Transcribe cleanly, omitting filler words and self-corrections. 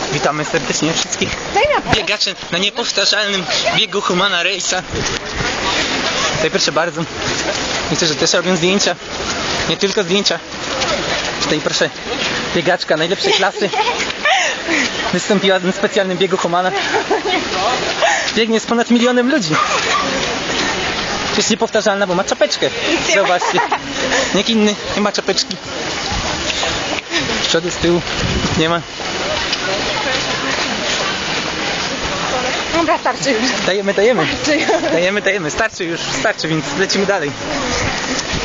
Witamy serdecznie wszystkich biegaczy na niepowtarzalnym biegu Humana Race'a. Tutaj proszę bardzo. Myślę, że też robią zdjęcia. Nie tylko zdjęcia. Tutaj proszę, biegaczka najlepszej klasy. Wystąpiła na specjalnym biegu Humana. Biegnie z ponad 1 000 000 ludzi. Jest niepowtarzalna, bo ma czapeczkę. Zobaczcie. Nikt inny nie ma czapeczki. Z przodu, z tyłu nie ma. Dobra, starczy już. Dajemy. Starczy już, więc lecimy dalej.